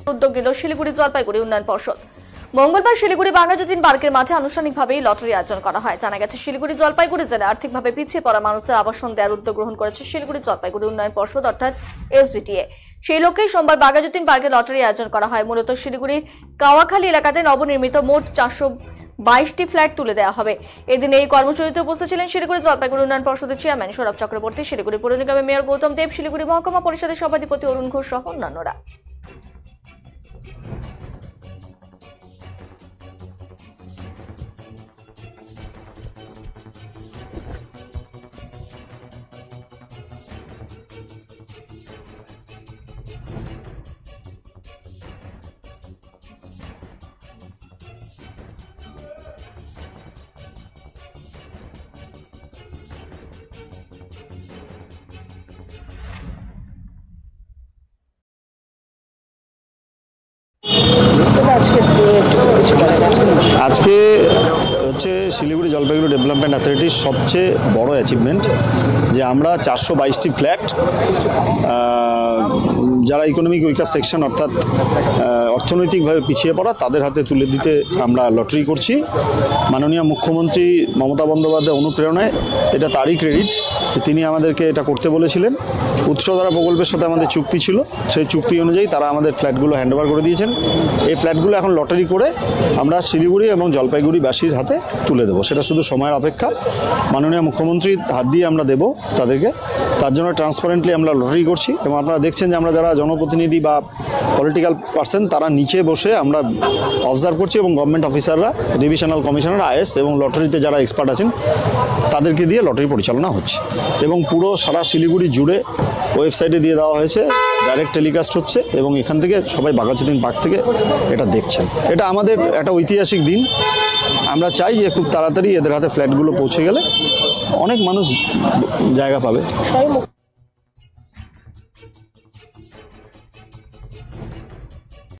উদ্যোগ নিল শিলিগুড়ি জলপাইগুড়ি উন্নয়ন পর্ষদ। মঙ্গলবার শিলিগুড়ি বাঘাযতীন পার্কের মাঠে আনুষ্ঠানিকভাবে লটারি আয়োজন করা হয়। জানা গেছে, শিলিগুড়ি জলপাইগুড়ি জেলায় আর্থিকভাবে পিছিয়ে পড়া মানুষদের আবাসন দেওয়ার উদ্যোগ গ্রহণ করেছে শিলিগুড়ি জলপাইগুড়ি উন্নয়ন পর্ষদ অর্থাৎ এসজিটিএ। সেই লক্ষ্যেই সোমবার বাঘাযতীন পার্কে লটারি আয়োজন করা হয়। মূলত শিলিগুড়ির কাওয়াখালী এলাকাতে নবনির্মিত মোট 422টি ফ্ল্যাট তুলে দেওয়া হবে। এদিন এই কর্মসূচিতে উপস্থিত ছিলেন শিলিগুড়ি জলপাইগুড়ি উন্নয়ন পর্ষদের চেয়ারম্যান সৌরভ চক্রবর্তী, শিলিগুড়ি পৌর নিগমের মেয়র গৌতম দেব, শিলিগুড়ি মহকুমা পরিষদের সভাধিপতি অরুণ ঘোষ সহ অন্যান্যরা। আজকে হচ্ছে শিলিগুড়ি জলপাইগুড়ি ডেভেলপমেন্ট অথরিটির সবচেয়ে বড় অ্যাচিভমেন্ট যে আমরা 422টি ফ্ল্যাট যারা ইকোনমিক উইকার সেকশন অর্থাৎ অর্থনৈতিকভাবে পিছিয়ে পড়া তাদের হাতে তুলে দিতে আমরা লটারি করছি। মাননীয় মুখ্যমন্ত্রী মমতা বন্দ্যোপাধ্যায় অনুপ্রেরণায় এটা তারই ক্রেডিট যে তিনি আমাদেরকে এটা করতে বলেছিলেন। উৎসধারা প্রকল্পের সাথে আমাদের চুক্তি ছিল, সেই চুক্তি অনুযায়ী তারা আমাদের ফ্ল্যাটগুলো হ্যান্ডওভার করে দিয়েছেন। এই ফ্ল্যাটগুলো এখন লটারি করে আমরা শিলিগুড়ি এবং জলপাইগুড়িবাসীর হাতে তুলে দেবো, সেটা শুধু সময়ের অপেক্ষা। মাননীয় মুখ্যমন্ত্রীর হাত দিয়ে আমরা দেবো তাদেরকে, তার জন্য ট্রান্সপারেন্টলি আমরা লটারি করছি। এবং আপনারা দেখছেন যে আমরা যারা জনপ্রতিনিধি বা পলিটিক্যাল পার্সন তারা নিচে বসে আমরা অবজার্ভ করছি এবং গভর্নমেন্ট অফিসাররা, ডিভিশনাল কমিশনার, আইএস এবং লটারিতে যারা এক্সপার্ট আছেন তাদেরকে দিয়ে লটারি পরিচালনা হচ্ছে। এবং পুরো সারা শিলিগুড়ি জুড়ে ওয়েবসাইটে দিয়ে দেওয়া হয়েছে, ডাইরেক্ট টেলিকাস্ট হচ্ছে এবং এখান থেকে সবাই বাঘাযতীন পার্ক থেকে এটা দেখছেন। এটা আমাদের একটা ঐতিহাসিক দিন। আমরা চাই যে খুব তাড়াতাড়ি এদের হাতে ফ্ল্যাটগুলো পৌঁছে গেলে অনেক মানুষ জায়গা পাবে।